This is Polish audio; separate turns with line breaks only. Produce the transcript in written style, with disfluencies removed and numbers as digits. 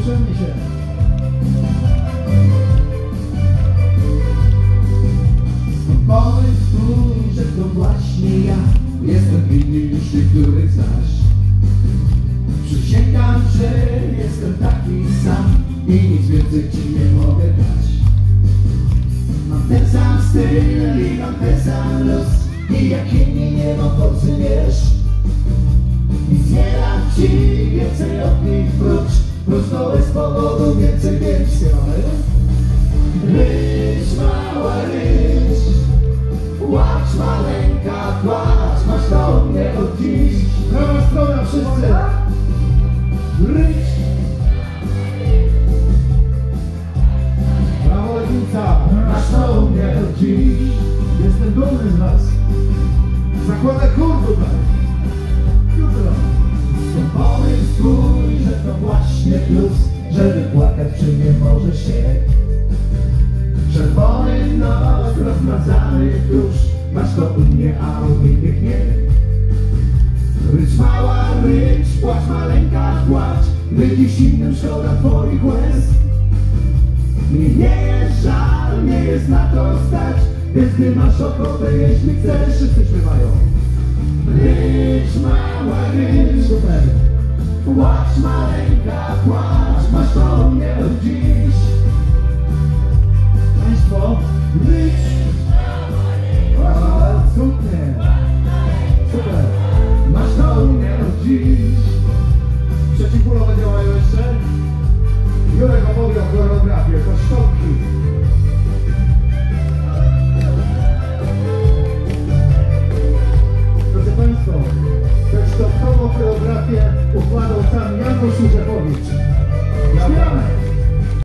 ruszenie się.
Powiedz tu, że to właśnie ja jestem inny niż ty, których znasz. Przysięgam, że jestem taki sam i nic więcej ci nie mogę dać. Mam ten sam styl i mam ten sam los i jak inni nie mam forcy, wiesz. Nic nie dam ci więcej od nich prócz prosto bez powodu więcej, więc ryć, mała ryć, płacz maleńka, płacz, masz do mnie od dziś.
Prawa strona, wszyscy!
Ryć,
Brawo, Legnica!
masz do mnie od dziś.
Jestem dumny z was. Zakładaj chór tutaj. Jutro.
Pomysł twój, że to właśnie plus, żeby płakać przy mnie możesz się. Czerwony nos, rozmazany tusz, masz to u mnie, a u innych nie. Rycz mała, rycz, płacz maleńka, płacz, wydziś innym szkoda twoich łez. Mnie nie jest żal, nie jest na to stać, więc gdy masz ochotę, jeśli chcesz, wszyscy śpiewają. Rycz mała, rycz,
Super.
płacz maleńka, płacz, masz do mnie od dziś.
Państwo.
Rycz